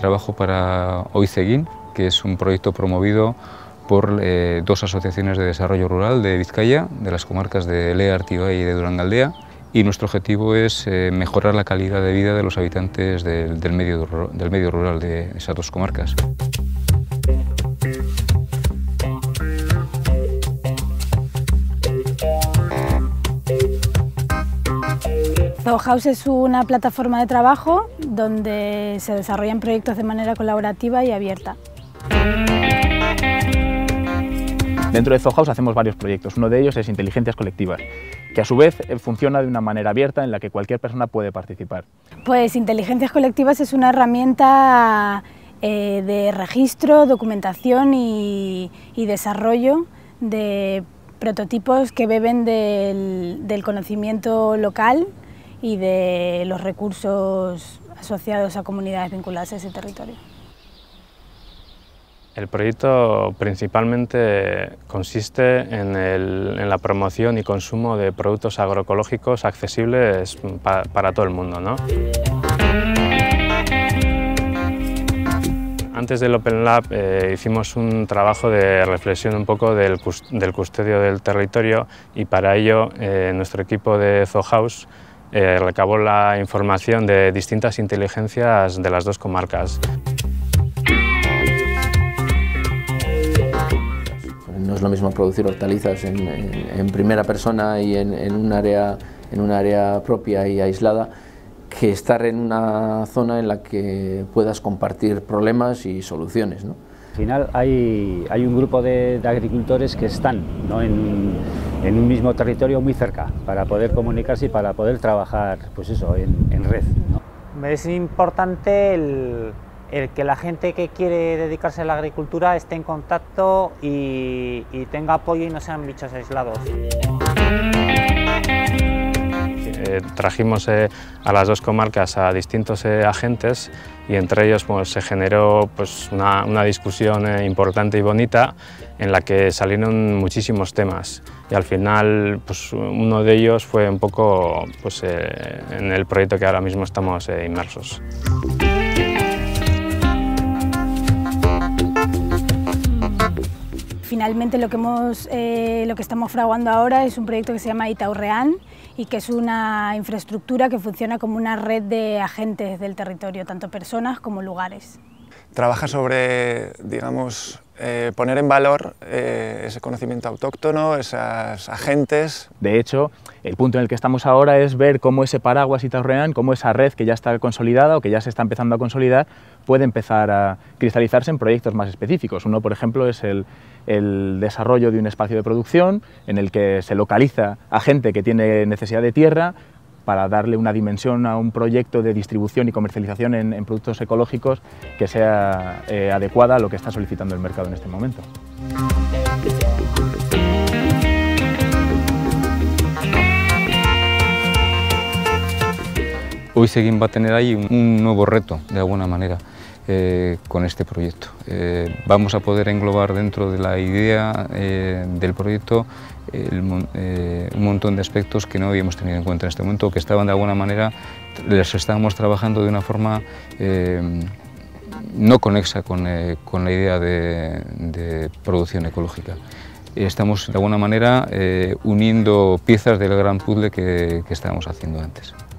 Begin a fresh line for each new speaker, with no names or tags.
trabajo para Oizeguin, que es un proyecto promovido por dos asociaciones de desarrollo rural de Vizcaya, de las comarcas de Lea, Artibai y de Durangaldea, y nuestro objetivo es mejorar la calidad de vida de los habitantes del medio rural de esas dos comarcas.
Zoohouse es una plataforma de trabajo donde se desarrollan proyectos de manera colaborativa y abierta.
Dentro de Zoohouse hacemos varios proyectos. Uno de ellos es Inteligencias Colectivas, que a su vez funciona de una manera abierta en la que cualquier persona puede participar.
Pues Inteligencias Colectivas es una herramienta de registro, documentación y desarrollo de prototipos que beben del conocimiento local y de los recursos asociados a comunidades vinculadas a ese territorio.
El proyecto principalmente consiste en la promoción y consumo de productos agroecológicos accesibles para todo el mundo, ¿no? Antes del Open Lab hicimos un trabajo de reflexión un poco del custodio del territorio, y para ello nuestro equipo de Zoohouse recabó la información de distintas inteligencias de las dos comarcas.
No es lo mismo producir hortalizas en primera persona y en un área propia y aislada, que estar en una zona en la que puedas compartir problemas y soluciones, ¿no?
Al final hay un grupo de agricultores que están, ¿no?, en un mismo territorio muy cerca, para poder comunicarse y para poder trabajar, pues eso, en red, ¿no?
Es importante el que la gente que quiere dedicarse a la agricultura esté en contacto y tenga apoyo y no sean bichos aislados.
Trajimos a las dos comarcas a distintos agentes, y entre ellos pues, se generó pues, una discusión importante y bonita, en la que salieron muchísimos temas, y al final pues, uno de ellos fue un poco pues, en el proyecto que ahora mismo estamos inmersos.
Finalmente lo que estamos fraguando ahora es un proyecto que se llama Itaurrean, y que es una infraestructura que funciona como una red de agentes del territorio, tanto personas como lugares.
Trabaja sobre, digamos, poner en valor ese conocimiento autóctono, esos agentes.
De hecho, el punto en el que estamos ahora es ver cómo ese paraguas Itaurrean, cómo esa red que ya está consolidada o que ya se está empezando a consolidar, puede empezar a cristalizarse en proyectos más específicos. Uno, por ejemplo, es el desarrollo de un espacio de producción en el que se localiza a gente que tiene necesidad de tierra, para darle una dimensión a un proyecto de distribución y comercialización en productos ecológicos que sea adecuada a lo que está solicitando el mercado en este momento.
Oizeguin va a tener ahí un nuevo reto, de alguna manera, con este proyecto. Vamos a poder englobar dentro de la idea del proyecto un montón de aspectos que no habíamos tenido en cuenta en este momento, que estaban de alguna manera, les estábamos trabajando de una forma no conexa con la idea de producción ecológica. Estamos de alguna manera uniendo piezas del gran puzzle que estábamos haciendo antes.